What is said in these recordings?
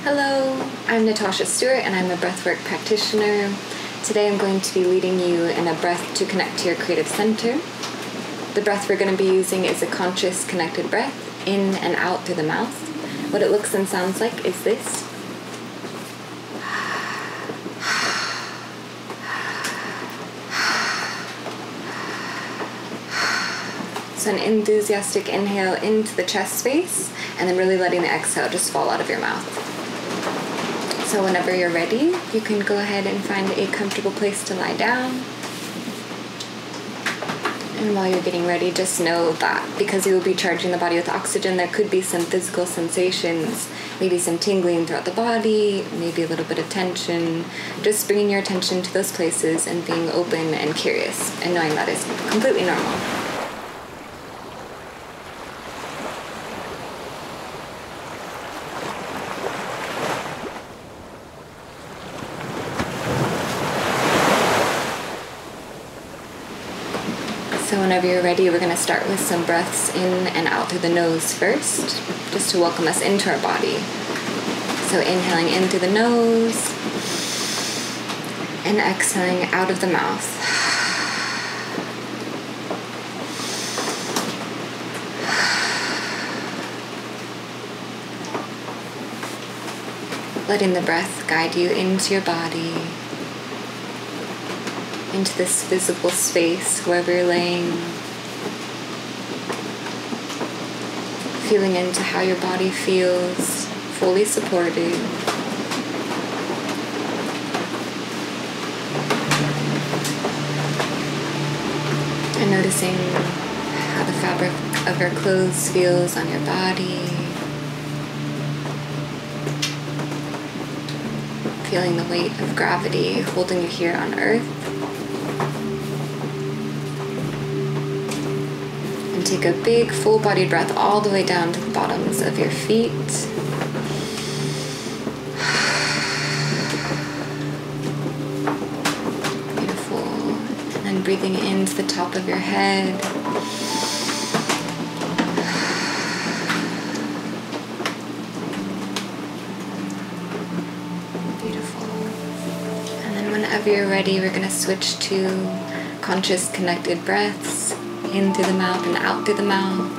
Hello, I'm Natasha Stewart and I'm a breathwork practitioner. Today I'm going to be leading you in a breath to connect to your creative center. The breath we're going to be using is a conscious connected breath in and out through the mouth. What it looks and sounds like is this. So an enthusiastic inhale into the chest space and then really letting the exhale just fall out of your mouth. So whenever you're ready, you can go ahead and find a comfortable place to lie down. And while you're getting ready, just know that because you will be charging the body with oxygen, there could be some physical sensations, maybe some tingling throughout the body, maybe a little bit of tension. Just bringing your attention to those places and being open and curious and knowing that is completely normal. So whenever you're ready, we're going to start with some breaths in and out through the nose first, just to welcome us into our body. So inhaling in through the nose and exhaling out of the mouth. Letting the breath guide you into your body, into this visible space wherever you're laying, feeling into how your body feels, fully supported. And noticing how the fabric of your clothes feels on your body. Feeling the weight of gravity holding you here on earth. And take a big full-bodied breath all the way down to the bottoms of your feet. Beautiful. And then breathing into the top of your head. Whenever you're ready, we're going to switch to conscious connected breaths in through the mouth and out through the mouth.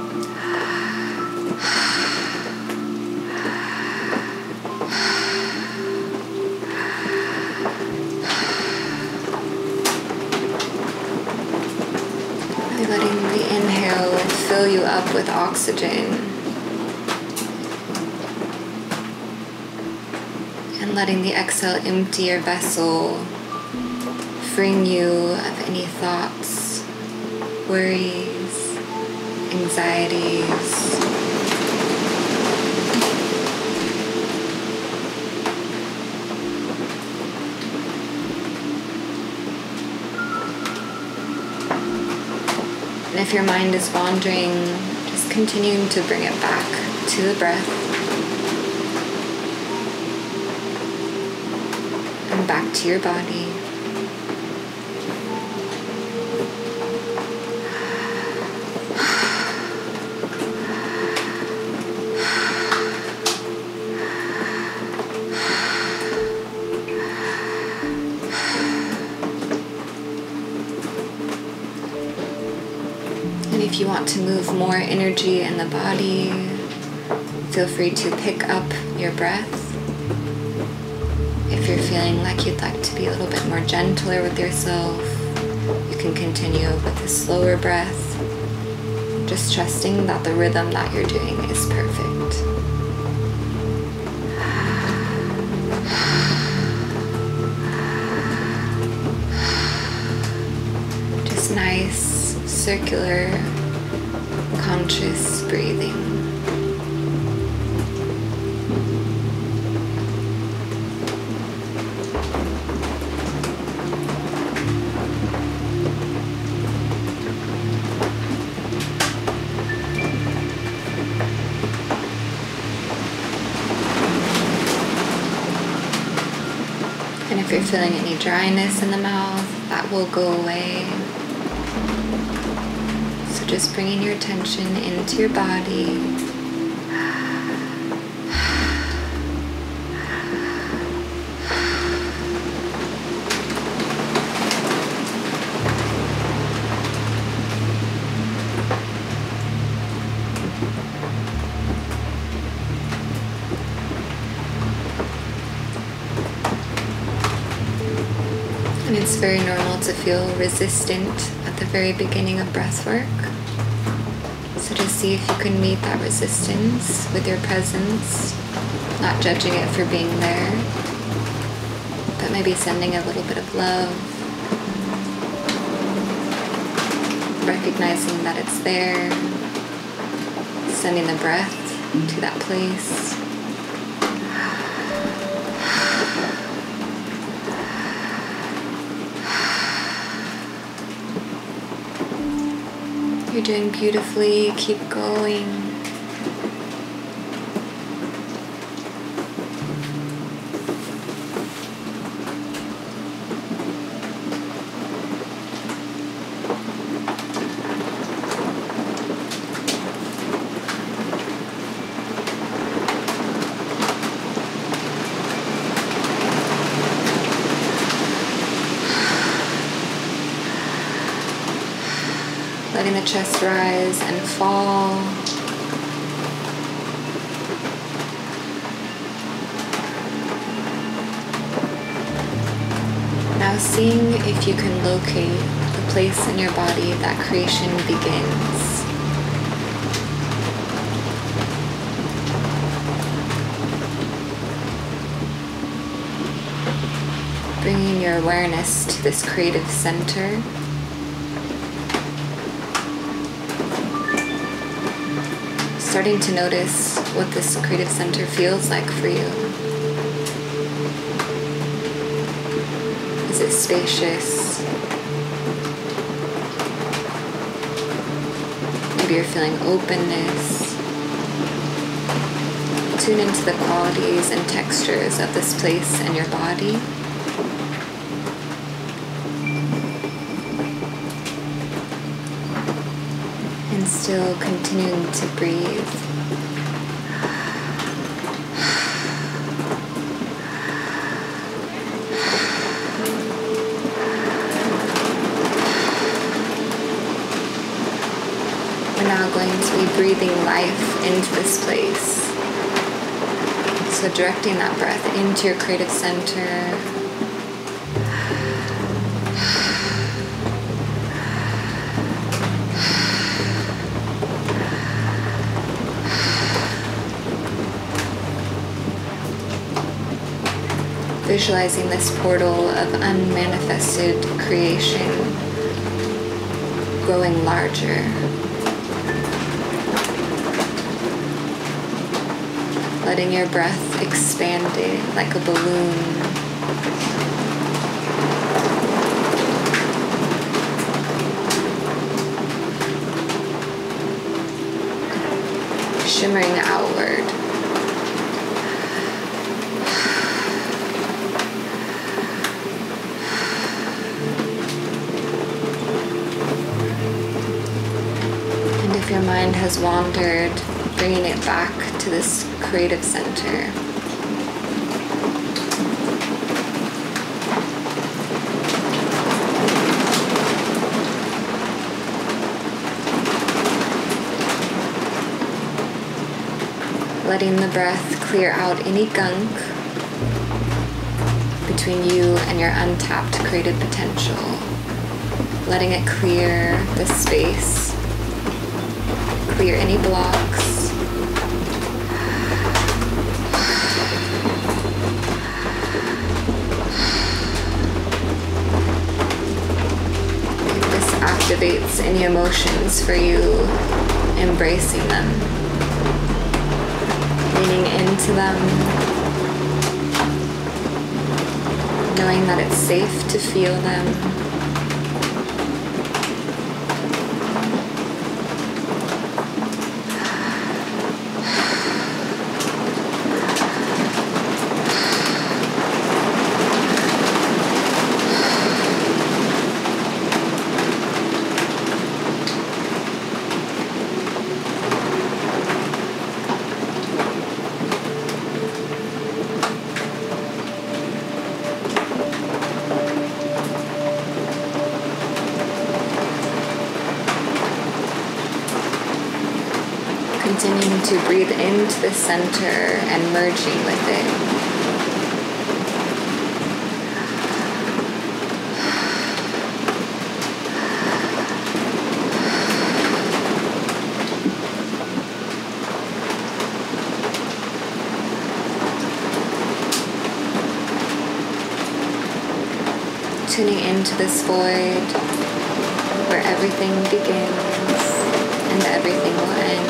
Really letting the inhale fill you up with oxygen. And letting the exhale empty your vessel, freeing you of any thoughts, worries, anxieties. And if your mind is wandering, just continuing to bring it back to the breath. Back to your body. And if you want to move more energy in the body, feel free to pick up your breath. If you're feeling like you'd like to be a little bit more gentler with yourself, you can continue with a slower breath, just trusting that the rhythm that you're doing is perfect. Just nice, circular, conscious breathing. And if you're feeling any dryness in the mouth, that will go away. So just bringing your attention into your body. And it's very normal to feel resistant at the very beginning of breath work. So just see if you can meet that resistance with your presence, not judging it for being there, but maybe sending a little bit of love, recognizing that it's there, sending the breath to that place. You're doing beautifully. Keep going. Letting the chest rise and fall. Now seeing if you can locate the place in your body that creation begins. Bringing your awareness to this creative center. Starting to notice what this creative center feels like for you. Is it spacious? Maybe you're feeling openness. Tune into the qualities and textures of this place in your body. And still continuing to breathe. We're now going to be breathing life into this place. So directing that breath into your creative center. Visualizing this portal of unmanifested creation growing larger. Letting your breath expand it like a balloon. Shimmering outward. If your mind has wandered, bringing it back to this creative center. Letting the breath clear out any gunk between you and your untapped creative potential. Letting it clear the space. Clear any blocks. If this activates any emotions for you, embracing them, leaning into them, knowing that it's safe to feel them. Continuing to breathe into the center and merging with it. Tuning into this void where everything begins and everything will end.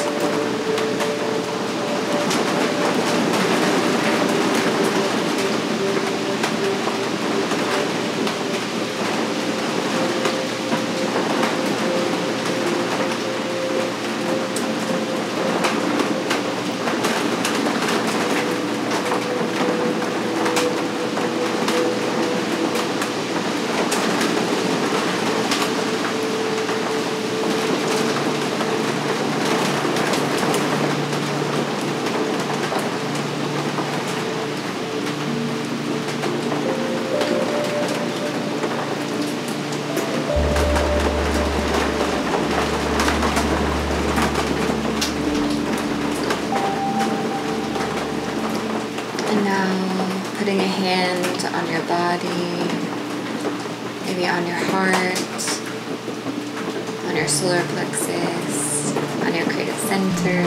Putting a hand on your body, maybe on your heart, on your solar plexus, on your creative center.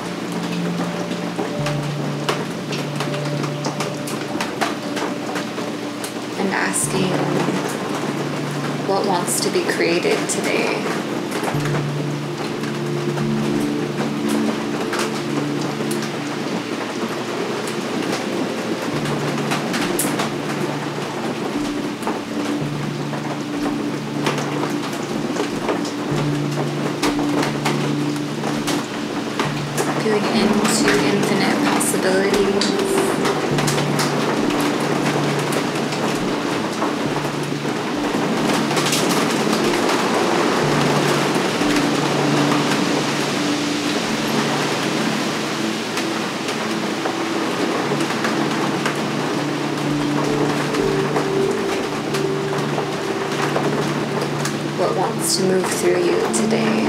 And asking what wants to be created today. Into infinite possibilities. What wants to move through you today?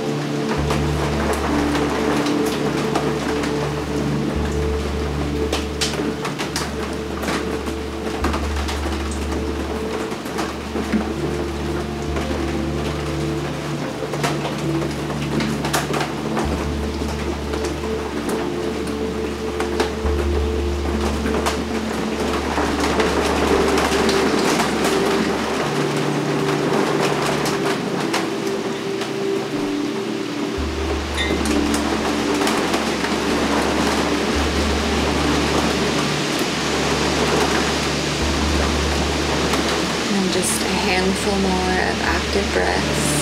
Just a handful more of active breaths.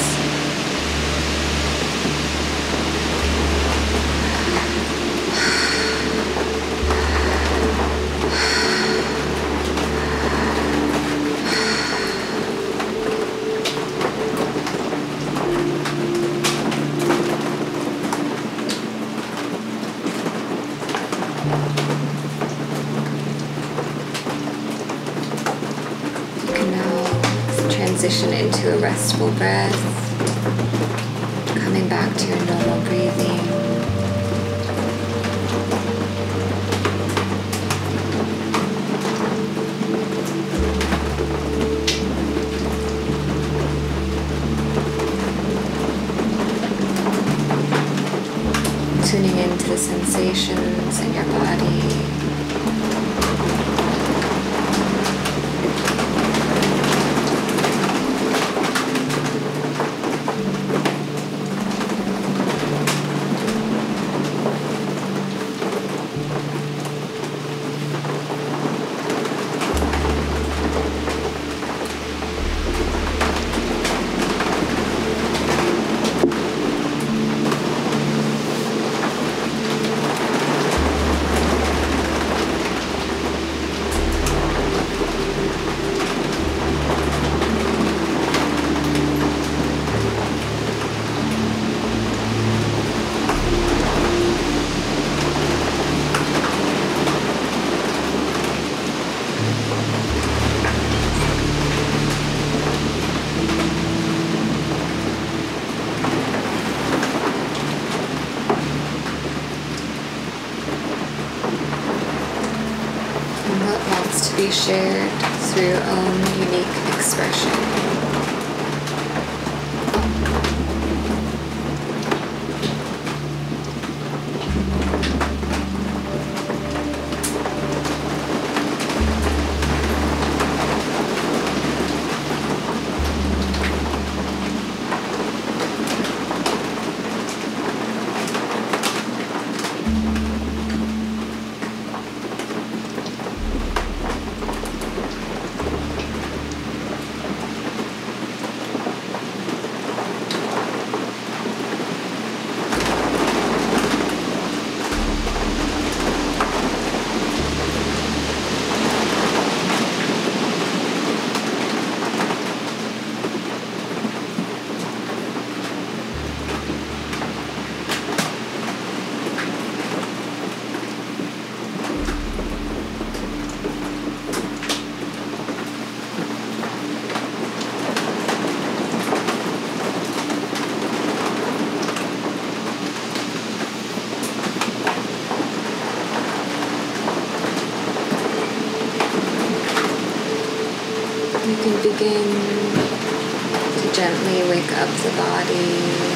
Transition into a restful breath, coming back to your normal breathing. Tuning into the sensations in your body. To be shared through your own unique expression. can begin to gently wake up the body,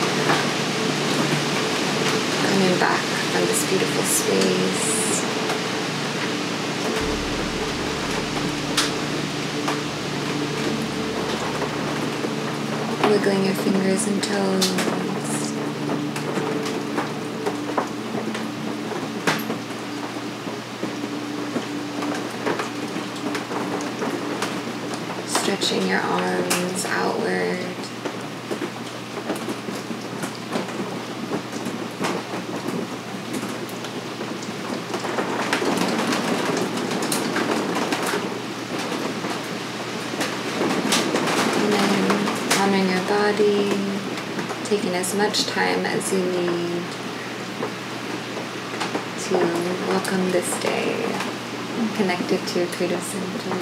coming back from this beautiful space. Wiggling your fingers and toes. Stretching your arms outward. And then honoring your body, taking as much time as you need to welcome this day, connected to your creative center.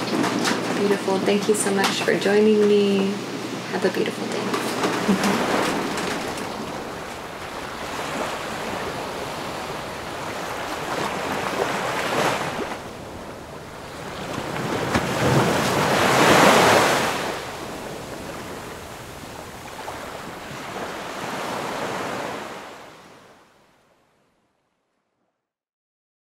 Beautiful. Thank you so much for joining me. Have a beautiful day.